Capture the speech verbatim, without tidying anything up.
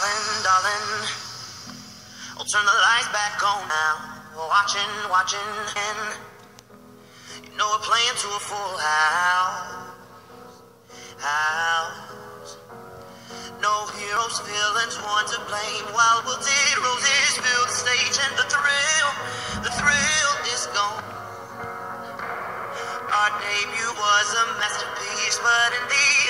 Darling, darling, I'll turn the lights back on now. We're watching, watching, and you know we're playing to a full house. House. No heroes, villains, one to blame. While wilted roses fill the stage, and the thrill, the thrill is gone. Our debut was a masterpiece, but in the